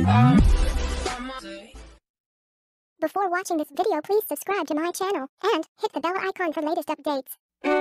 Before watching this video, please subscribe to my channel and hit the bell icon for latest updates.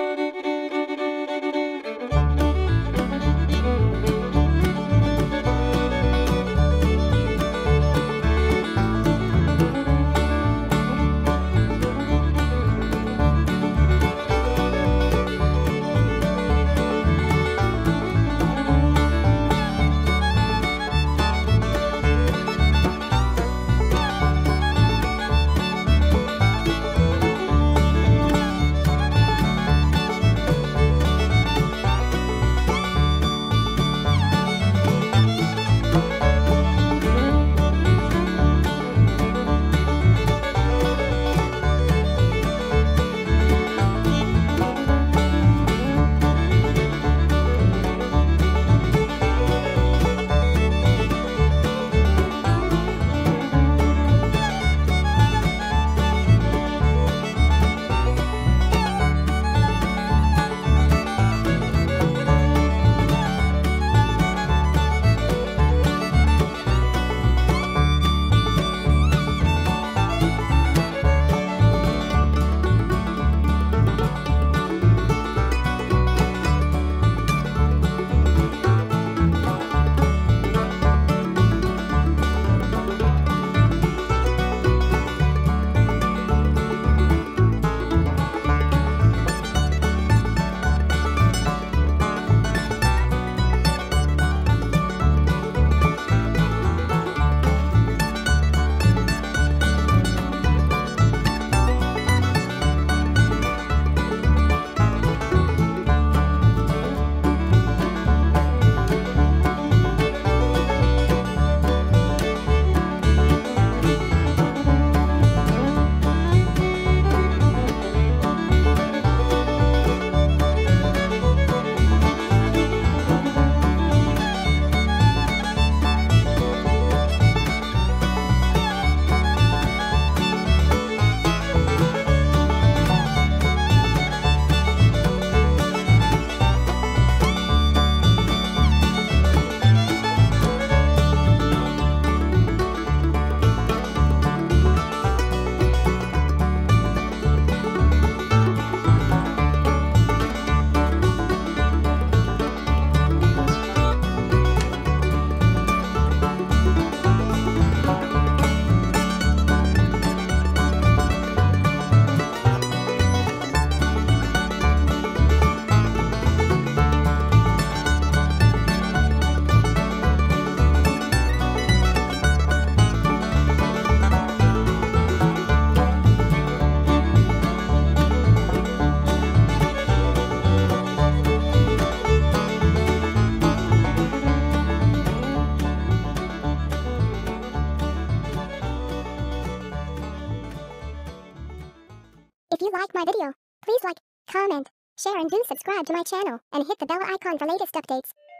If you like my video, please like, comment, share and do subscribe to my channel and hit the bell icon for latest updates.